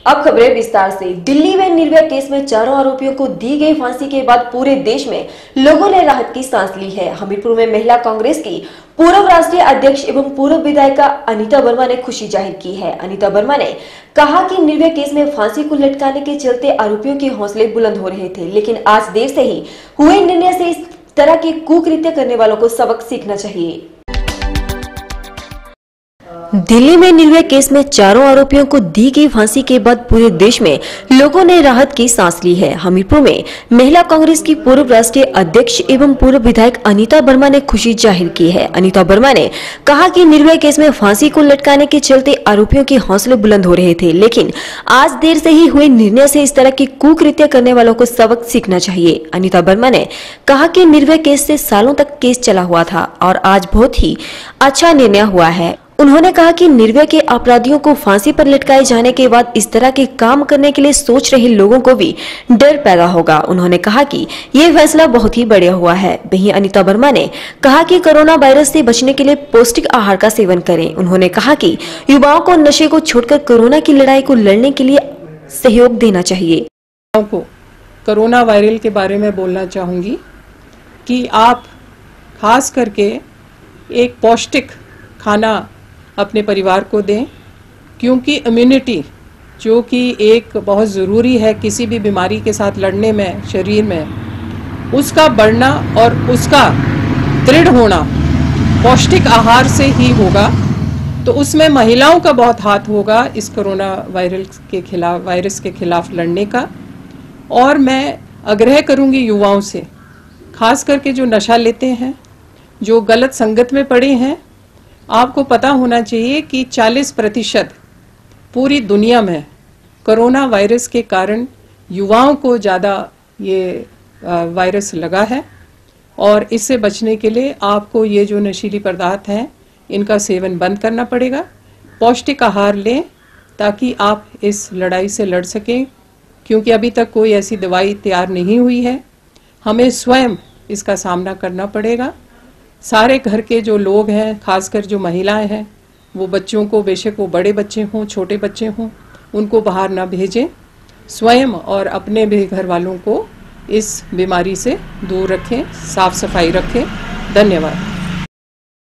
अब खबरें विस्तार से। दिल्ली में निर्भया केस में चारों आरोपियों को दी गई फांसी के बाद पूरे देश में लोगों ने राहत की सांस ली है। हमीरपुर में महिला कांग्रेस की पूर्व राष्ट्रीय अध्यक्ष एवं पूर्व विधायिका अनीता वर्मा ने खुशी जाहिर की है। अनीता वर्मा ने कहा कि निर्भया केस में फांसी को लटकाने के चलते आरोपियों के हौसले बुलंद हो रहे थे, लेकिन आज देर से ही हुए निर्णय से इस तरह के कुकृत्य करने वालों को सबक सीखना चाहिए। दिल्ली में निर्भया केस में चारों आरोपियों को दी गई फांसी के बाद पूरे देश में लोगों ने राहत की सांस ली है। हमीरपुर में महिला कांग्रेस की पूर्व राष्ट्रीय अध्यक्ष एवं पूर्व विधायक अनीता वर्मा ने खुशी जाहिर की है। अनीता वर्मा ने कहा कि निर्भया केस में फांसी को लटकाने के चलते आरोपियों के हौसले बुलंद हो रहे थे, लेकिन आज देर से ही हुए निर्णय से इस तरह के कुकृत्य करने वालों को सबक सीखना चाहिए। अनीता वर्मा ने कहा कि निर्भया केस से सालों तक केस चला हुआ था और आज बहुत ही अच्छा निर्णय हुआ है। उन्होंने कहा कि निर्भया के अपराधियों को फांसी पर लटकाए जाने के बाद इस तरह के काम करने के लिए सोच रहे लोगों को भी डर पैदा होगा। उन्होंने कहा कि ये फैसला बहुत ही बढ़िया हुआ है। वहीं अनीता वर्मा ने कहा कि कोरोना वायरस से बचने के लिए पौष्टिक आहार का सेवन करें। उन्होंने कहा कि युवाओं को नशे को छोड़कर कोरोना की लड़ाई को लड़ने के लिए सहयोग देना चाहिए। कोरोना वायरल के बारे में बोलना चाहूंगी कि आप खास करके एक पौष्टिक खाना अपने परिवार को दें, क्योंकि इम्यूनिटी जो कि एक बहुत ज़रूरी है किसी भी बीमारी के साथ लड़ने में, शरीर में उसका बढ़ना और उसका दृढ़ होना पौष्टिक आहार से ही होगा। तो उसमें महिलाओं का बहुत हाथ होगा इस कोरोना वायरस के खिलाफ लड़ने का। और मैं आग्रह करूंगी युवाओं से, खास करके जो नशा लेते हैं, जो गलत संगत में पड़े हैं, आपको पता होना चाहिए कि 40% पूरी दुनिया में कोरोना वायरस के कारण युवाओं को ज़्यादा ये वायरस लगा है। और इससे बचने के लिए आपको ये जो नशीली पदार्थ हैं इनका सेवन बंद करना पड़ेगा। पौष्टिक आहार लें ताकि आप इस लड़ाई से लड़ सकें, क्योंकि अभी तक कोई ऐसी दवाई तैयार नहीं हुई है। हमें स्वयं इसका सामना करना पड़ेगा। सारे घर के जो लोग हैं, खासकर जो महिलाएं हैं, वो बच्चों को, बेशक वो बड़े बच्चे हों, छोटे बच्चे हों, उनको बाहर ना भेजें। स्वयं और अपने भी घर वालों को इस बीमारी से दूर रखें, साफ सफाई रखें। धन्यवाद।